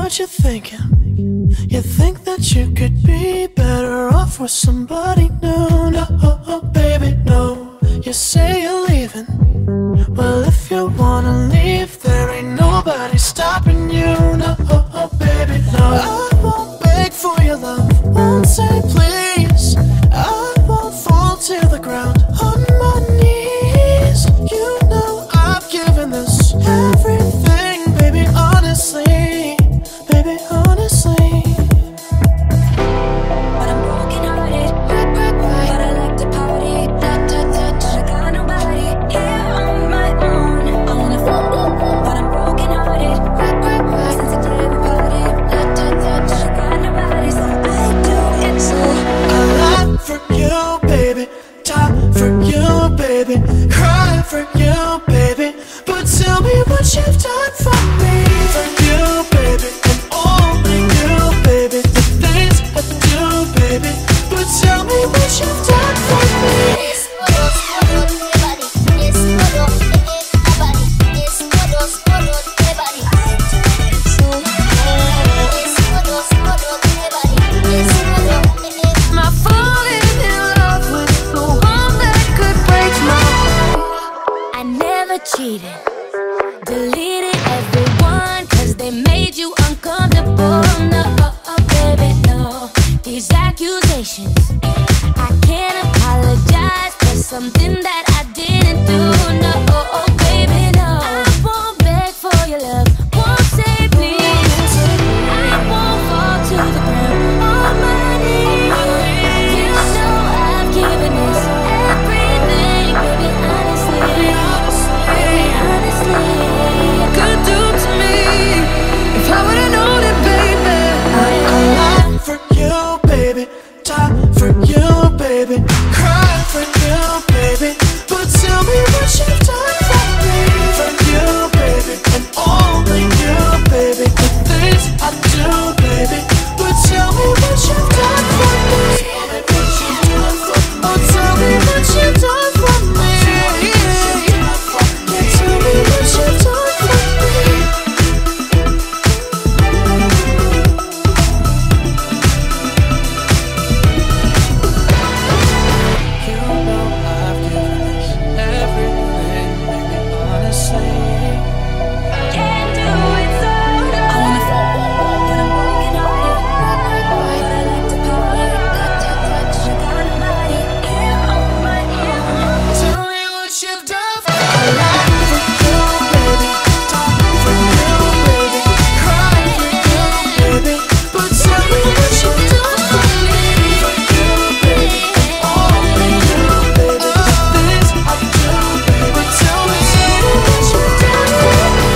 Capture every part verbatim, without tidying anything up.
what you're thinking. You think that you could be better off with somebody new. No, baby, no. You say you're leaving. Well, if you wanna leave, there ain't nobody stopping you. No, baby, no. I won't beg for your love, won't say please. I won't fall to the ground on my knees. You know I've given this everything, baby, honestly, baby, honestly. But I'm broken hearted, but I like to party. But I got nobody here on my own. I wanna fall, but I'm broken hearted. Sensitive and party. But I got nobody, so I do it so. I lie for you, baby, die for you, baby, cry for you, baby. But tell me what you've done for me. For you, baby, and only you, baby. The things I do, baby. But tell me what you've done for me. My falling in love with the one that could break my heart. I never cheated, deleted everyone, cause they made you uncomfortable. No, baby, no. These accusations, I can't apologize for something that I didn't do. No, baby, no. I won't beg for your love, won't say please. I won't fall to the ground on my knees. You know I've given this everything, baby, honestly, baby, honestly. Could do to me if I would've known it, baby. I lie for you, baby, die for you, baby, cry for you, baby. But tell me what you've done for me. For you, baby, and only you, baby. The things I do, baby. But tell me what you've done for me. Oh, tell me what you've done for me. Yeah, tell me what you've done for me. You know I've given this everything, baby, honestly. Can't do it solo. I wanna fall, but I'm broken hearted. But I like to party. I got nobody here on my own. Tell me what you've done for me. I lie for you, baby, die for you, baby, cry for you, baby. But tell me what you've done for me. For you, baby, and only you, baby. The things I do, baby. Tell me what you've done for me.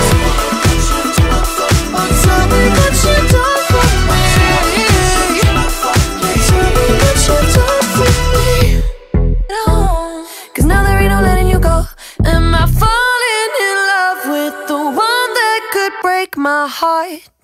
Oh, tell me what you've done for me. Yeah, tell me what you've done for me. No, cause now there ain't no letting you go. Am I falling in love with the one that could break my heart?